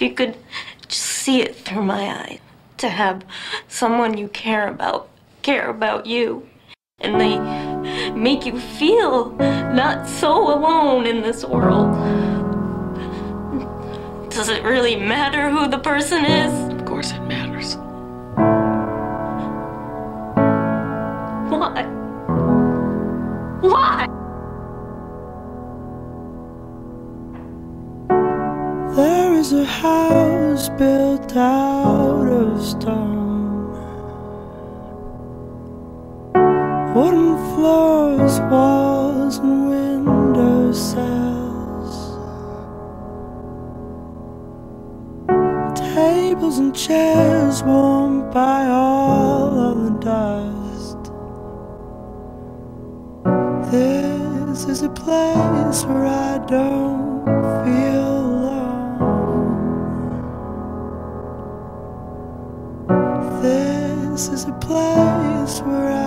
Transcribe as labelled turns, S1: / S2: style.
S1: you could just see it through my eyes. To have someone you care about you. And they make you feel not so alone in this world. Does it really matter who the person is?
S2: Of course it matters.
S1: Why? Why?
S3: There is a house built out of stone, wooden floors, walls and window sills, tables and chairs warmed by all of the dust. This is a place where I don't feel this is a place where